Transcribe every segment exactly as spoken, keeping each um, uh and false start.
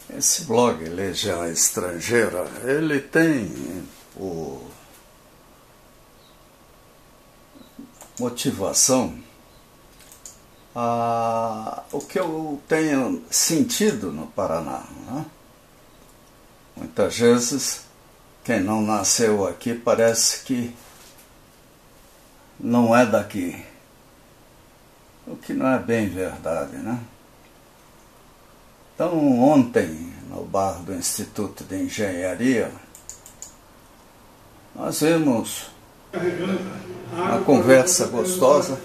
Esse blog Legião Estrangeira, ele tem por motivação a, o que eu tenho sentido no Paraná, né? Muitas vezes, quem não nasceu aqui parece que não é daqui, o que não é bem verdade, né? Então, ontem, no bar do Instituto de Engenharia, nós vimos uma conversa gostosa,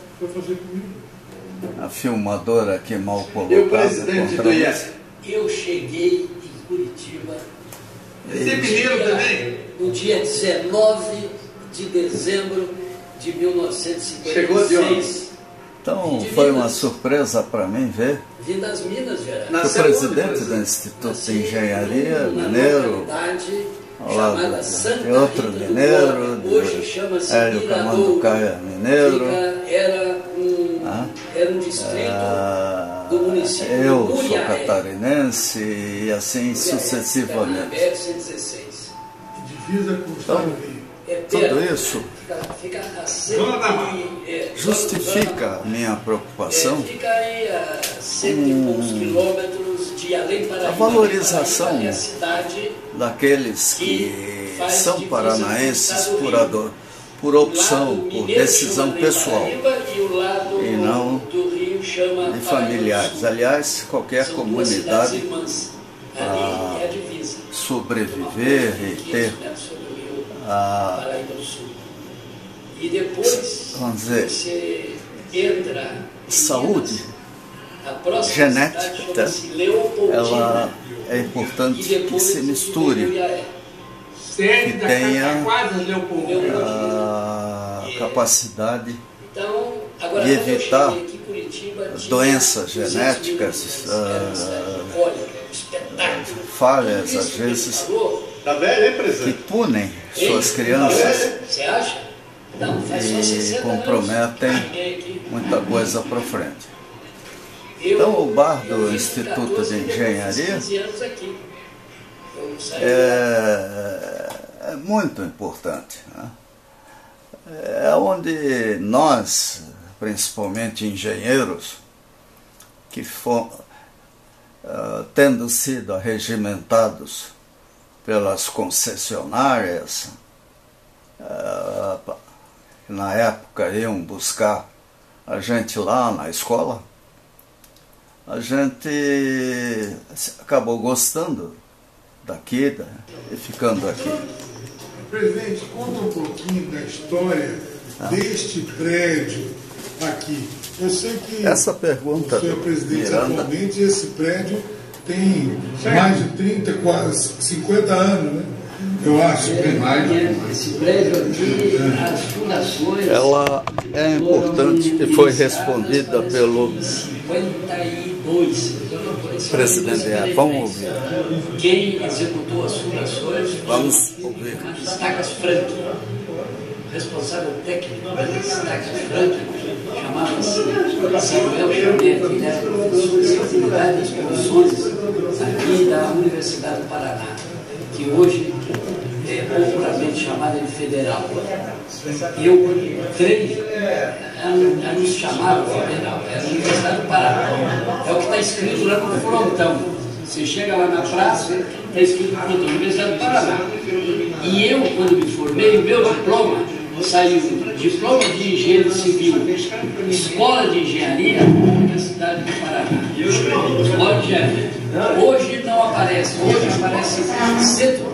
a filmadora aqui mal colocada. Eu, presidente do I E S. Eu cheguei em Curitiba Esse mineiro também? no dia dezenove de dezembro de mil novecentos e cinquenta e seis. Chegou de onde? Então foi uma surpresa para mim ver Vim das Minas Gerais. que o presidente do Instituto de Engenharia, mineiro, ao lado de outro mineiro, de Hélio Camanducaia, mineiro, era um, ah, era um distrito ah, do município eu de sou Muriaé, catarinense e assim sucessivamente. B R cento e dezesseis. Divisa com o Estado do Rio. É Tudo perto, isso Fica, fica a Zona da Mata. cento, é, justifica a minha preocupação, É, fica aí a cento e poucos quilômetros de Além Paraíba. a valorização Além Paraíba é a cidade daqueles que que faz são divisa paranaenses com o estado por, do Rio. ador, por opção, Lado por mineiro decisão chama pessoal Além Paraíba, e o lado e não do Rio chama de Paraíba familiares. do Sul. Aliás, qualquer São duas comunidade, cidades irmãs. Ali é a divisa. sobreviver e ter a a, Paraíba do Sul. E depois vamos dizer, você entra em saúde Minas, a próxima genética, cidade tá? chama-se Leopoldina. ela é E importante que depois se misture, Muriaé. Sede que da tenha Cataquada, Leopoldina. a capacidade Então, agora, de quando eu evitar cheguei aqui em Curitiba, tinha doenças duzentos mil genéticas, habitantes. Era uma cidade ah, bucólica, um espetáculo. falhas, Isso às que ele vezes, falou, Tá velho, hein, que presidente? punem suas Ei, crianças você acha? Não, faz só e sessenta anos. comprometem Cheguei aqui. muita coisa para frente. Eu- Então, o bar do eu fiz Instituto quatorze, de eu fiz Engenharia quinze anos aqui. Eu saí lá. é, é muito importante, né? É onde nós, principalmente engenheiros, que for, uh, tendo sido arregimentados pelas concessionárias, uh, na época iam buscar a gente lá na escola, a gente acabou gostando daqui né, e ficando aqui. Presidente, conta um pouquinho da história deste prédio aqui. Eu sei que Essa pergunta o senhor é do presidente Miranda, atualmente e esse prédio tem mais de trinta, quase cinquenta anos, né? Eu acho que tem mais. Esse prédio aqui, as fundações. ela é importante e foi respondida pelo cinquenta e dois. presidente. Vamos ouvir. Quem executou as fundações Vamos ouvir. foi Stacas Frank, responsável técnico das Stacas Frank, chamava-se Samuel Xavier, ele era professor de atividade das comissões aqui da Universidade do Paraná, que hoje é popularmente chamada de Federal. Eu, quando entrei, ela não se chamava Federal, era a Universidade do Paraná. É o que está escrito lá no frontão. Você chega lá na praça, está escrito no frontão, Universidade do Paraná. E eu, quando me formei, o meu diploma saiu diploma de engenheiro civil, escola de engenharia, Universidade do Paraná. Escola de engenharia. Hoje não aparece, hoje aparece centro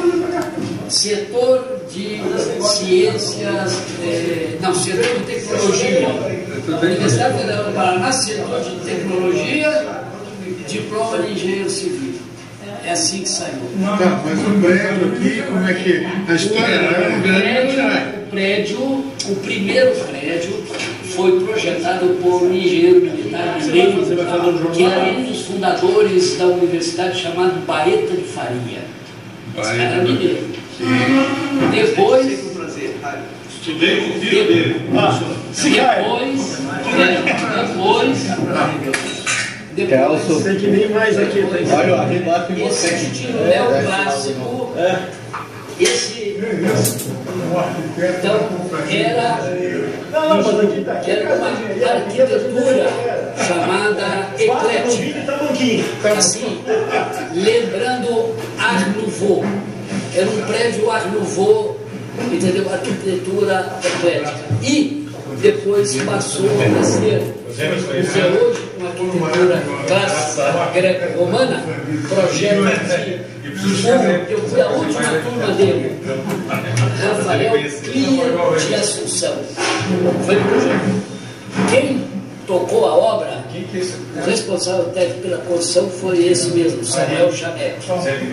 setor de ciências, eh, não, setor de tecnologia. Universidade Federal do Paraná, setor de tecnologia, diploma de engenheiro civil. É assim que saiu. Tá, mas o prédio aqui, como é que a história é O prédio, o prédio, o primeiro prédio foi projetado por um engenheiro militar mineiro, que era um dos fundadores da universidade chamado Baeta de Faria. Esse cara era mineiro. Depois, Estudei com o filho dele. depois, depois, depois tem que vir mais aqui. Tem que... Olha o arrebate em esse você. estilo neoclássico, esse então era, era uma arquitetura chamada eclética, assim, lembrando Art Nouveau. Era um prédio Art Nouveau, entendeu? Arquitetura eclética. E depois passou a ser, ser hoje uma arquitetura clássica greco-romana, projeto de eu fui a última turma dele, Rafael Clear de Assunção. Foi o projeto. Quem tocou a obra, o responsável técnico pela construção foi esse mesmo, Samuel Chamek.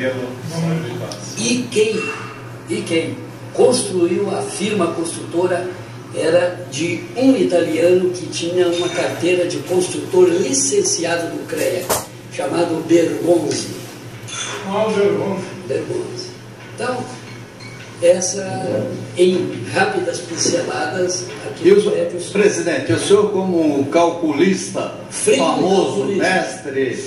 E quem, e quem construiu a firma construtora era de um italiano que tinha uma carteira de construtor licenciado do CREA, chamado Bergonzi. Bergonzi. Então, essa, em rápidas pinceladas, aqui E o, presidente, o senhor como calculista, Frio famoso, calculista. mestre,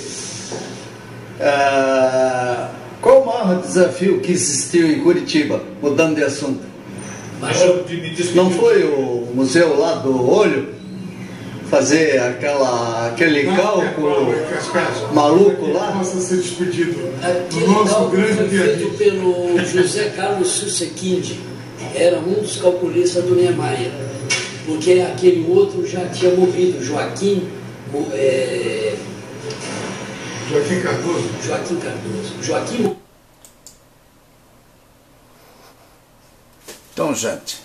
é, qual o maior desafio que existiu em Curitiba, mudando de assunto? Mas, Não foi o museu lá do olho fazer aquela, aquele cálculo maluco lá? Possa ser discutido. aquele No nosso cálculo grande foi dia a feito dia. pelo José Carlos Susequinde, era um dos calculistas do Niemeyer, porque aquele outro já tinha morrido, Joaquim, é, Joaquim Cardoso. Joaquim Cardoso. Joaquim. Então, gente,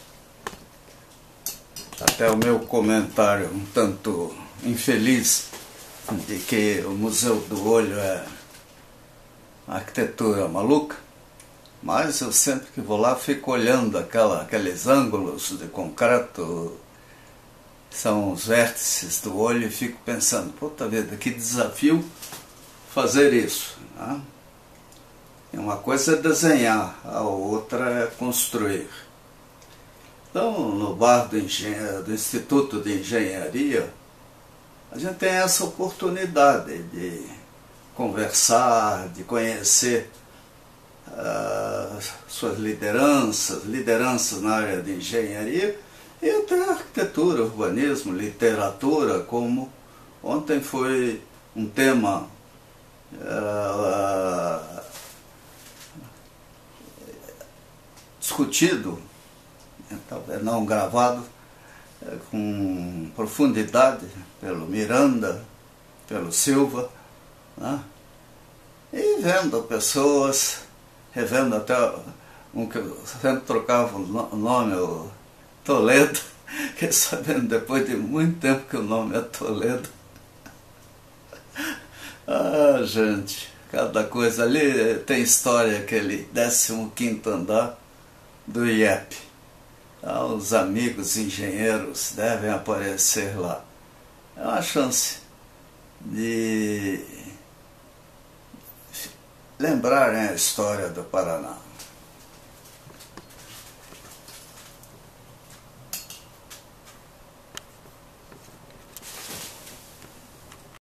até o meu comentário um tanto infeliz de que o Museu do Olho é arquitetura maluca, mas eu sempre que vou lá fico olhando aquela, aqueles ângulos de concreto, são os vértices do olho, e fico pensando, puta vida, que desafio fazer isso, né? Uma coisa é desenhar, a outra é construir. Então, no bar do, engenhe... do Instituto de Engenharia, a gente tem essa oportunidade de conversar, de conhecer uh, suas lideranças, lideranças na área de engenharia, e até arquitetura, urbanismo, literatura, como ontem foi um tema uh, discutido, talvez não gravado, com profundidade pelo Miranda, pelo Silva, né? E vendo pessoas, revendo até um que eu sempre trocava o nome, o Toledo, que sabendo depois de muito tempo que o nome é Toledo. Ah, gente, cada coisa ali tem história, aquele décimo quinto andar do I E P. Ah, os amigos engenheiros devem aparecer lá. É uma chance de lembrarem a história do Paraná.